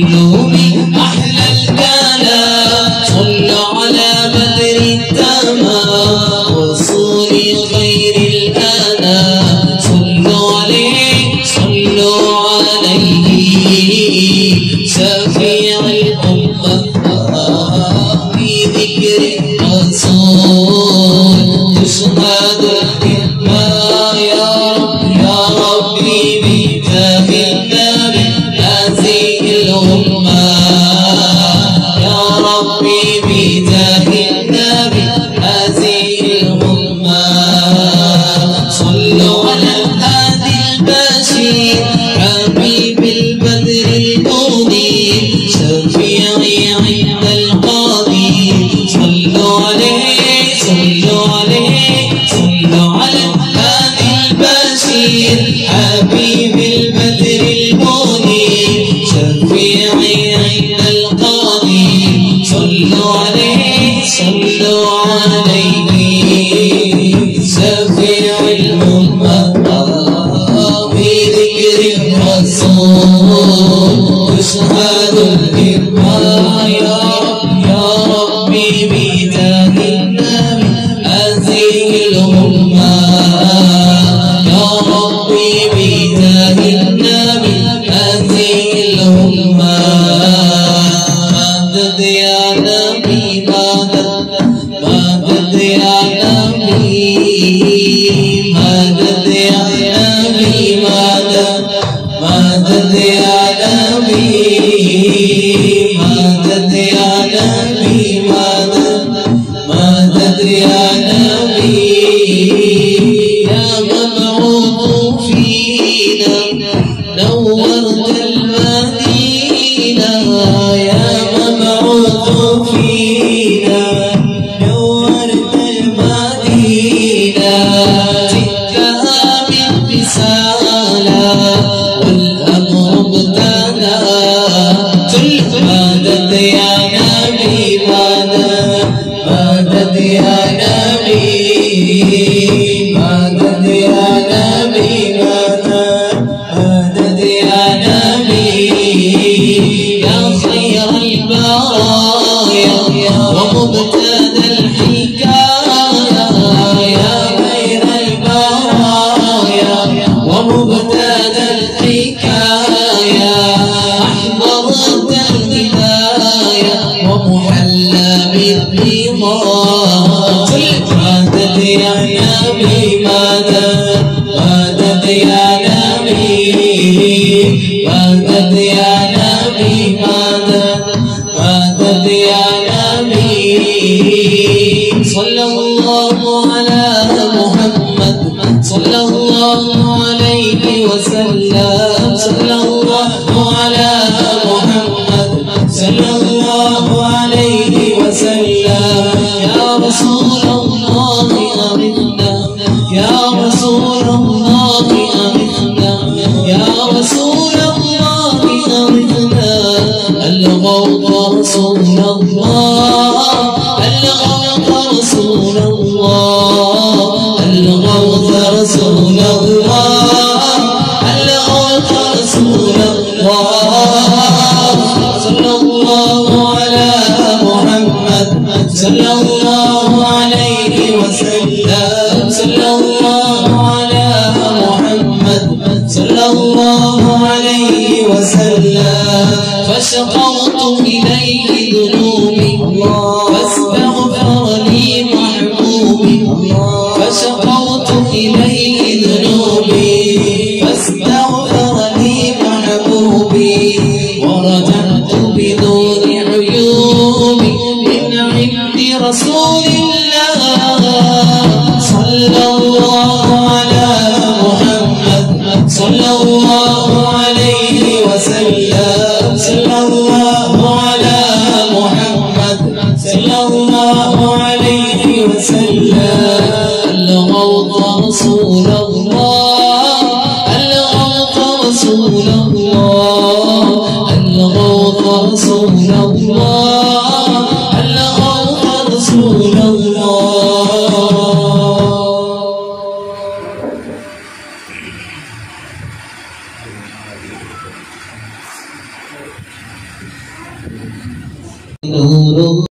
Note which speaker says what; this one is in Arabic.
Speaker 1: علومي أحلى الكلام صلوا على بدر التمام رسول خير الأنام صلوا عليه شفيع الأمة في ذكر الرسول تشهد الحكمة يا ربي بجاه النبي هذه الأمة يا ربي بجاه النبي هذه الأمة صلوا على الهادي البشير حبيب البدر المنير شفيعي عند القدير صلوا عليه صلوا على الهادي البشير حبيب البدر المنير شفيعي عند القدير صلوا عليه شفيع الأمة بذكر الرسول تشهد الهمة يا ربي بجاه النبي هذه الأمة يا ربي بجاه النبي هذه الأمة مدد يا نبي مدد يا نبي مدد يا نبي مدد يا نبي مدد يا نبي مدد يا نبي يا مبعوث فينا نورت المدينة يا مبعوث فينا نورت المدينة جئتها بالرسالة والأمر ابتدى مدد يا نبي مدد يا نبي مدد يا نبي مدد يا نبي يا خير البرايا ومبتدى الحكاية يا خير البرايا ومبتدى الحكاية أحضرت الهداية ومحلى بالرضا مدد يا نبي مدد يا نبي مدد يا نبي مدد يا نبي صلى الله على محمد صلى الله عليه وسلم صلى الله على محمد صلى الله عليه وسلم يا رسول الله أغثنا يا رسول الله أغثنا يا رسول الله أغثنا الغوث رسول الله الغوث رسول الله الغوث رسول الله الغوث رسول الله صلى الله على محمد صلى الله عليه وسلم صلى الله على محمد صلى الله عليه وسلم فشقوت إليه ذنوبي فاستغفر لي محبوبي فشقوت إليه ذنوبي فاستغفر لي محبوبي ورجعت بدون عيوبي من عند رسول الله صلى الله على محمد صلى الله عليه وسلم صلى الله على محمد صلى الله عليه وسلم الغوث رسول الله الغوث رسول الله الغوث رسول الله الغوث رسول الله نور